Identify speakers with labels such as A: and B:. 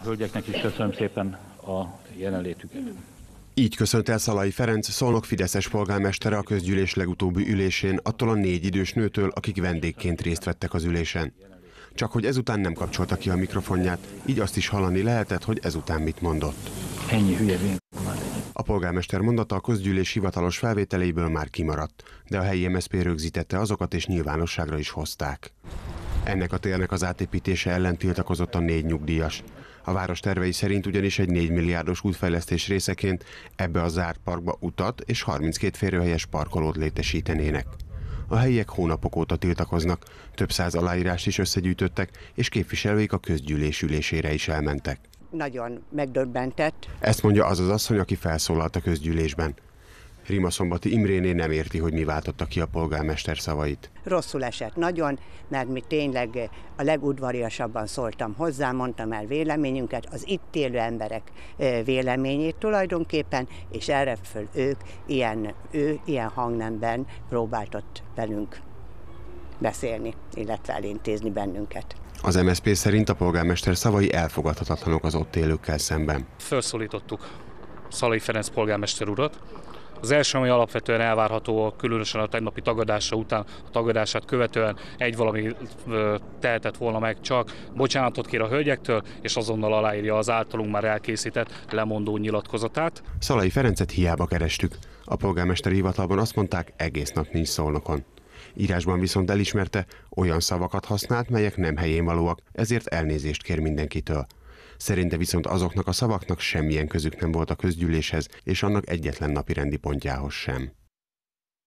A: Hölgyeknek is köszönöm szépen a jelenlétüket.
B: Így köszönt el Szalai Ferenc, Szolnok fideszes polgármestere a közgyűlés legutóbbi ülésén attól a 4 idős nőtől, akik vendégként részt vettek az ülésen. Csak hogy ezután nem kapcsolta ki a mikrofonját, így azt is hallani lehetett, hogy ezután mit mondott.
A: Ennyi hülye vén.
B: A polgármester mondata a közgyűlés hivatalos felvételeiből már kimaradt, de a helyi MSZP rögzítette azokat és nyilvánosságra is hozták. Ennek a térnek az átépítése ellen tiltakozott a 4 nyugdíjas. A város tervei szerint ugyanis egy 4 milliárdos útfejlesztés részeként ebbe a zárt parkba utat és 32 férőhelyes parkolót létesítenének. A helyiek hónapok óta tiltakoznak, több száz aláírást is összegyűjtöttek, és képviselőik a közgyűlés ülésére is elmentek.
C: Nagyon megdöbbentett.
B: Ezt mondja az az asszony, aki felszólalt a közgyűlésben. Rimaszombati Imréné nem érti, hogy mi váltotta ki a polgármester szavait.
C: Rosszul esett nagyon, mert mi tényleg a legudvariasabban szóltam hozzá, mondtam el véleményünket, az itt élő emberek véleményét tulajdonképpen, és erre föl ő ilyen hangnemben próbáltott velünk beszélni, illetve elintézni bennünket.
B: Az MSZP szerint a polgármester szavai elfogadhatatlanok az ott élőkkel szemben.
D: Felszólítottuk Szalai Ferenc polgármester urat. Az első, ami alapvetően elvárható, különösen a tegnapi tagadása után, a tagadását követően valami tehetett volna meg, csak bocsánatot kér a hölgyektől, és azonnal aláírja az általunk már elkészített lemondó nyilatkozatát.
B: Szalai Ferencet hiába kerestük. A polgármesteri hivatalban azt mondták, egész nap nincs Szolnokon. Írásban viszont elismerte, olyan szavakat használt, melyek nem helyénvalóak, ezért elnézést kér mindenkitől. Szerinte viszont azoknak a szavaknak semmilyen közük nem volt a közgyűléshez, és annak egyetlen napirendi pontjához sem.